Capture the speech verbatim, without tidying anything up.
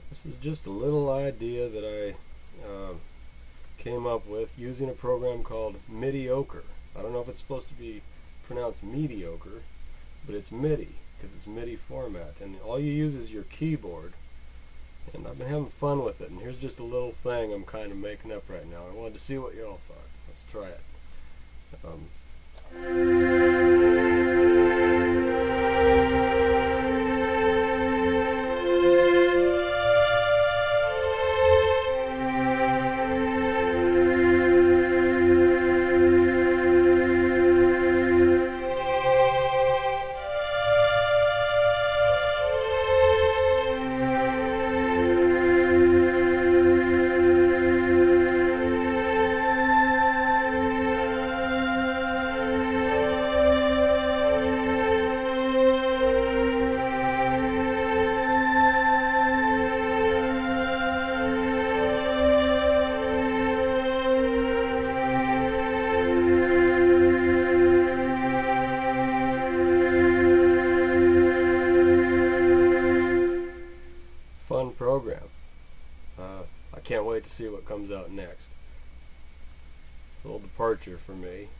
This is just a little idea that I uh, came up with using a program called Midiocre. I don't know if it's supposed to be pronounced mediocre, but it's MIDI because it's MIDI format, and all you use is your keyboard. And I've been having fun with it, and here's just a little thing I'm kind of making up right now. I wanted to see what y'all thought. Let's try it. Um, Fun program. Uh, I can't wait to see what comes out next. A little departure for me.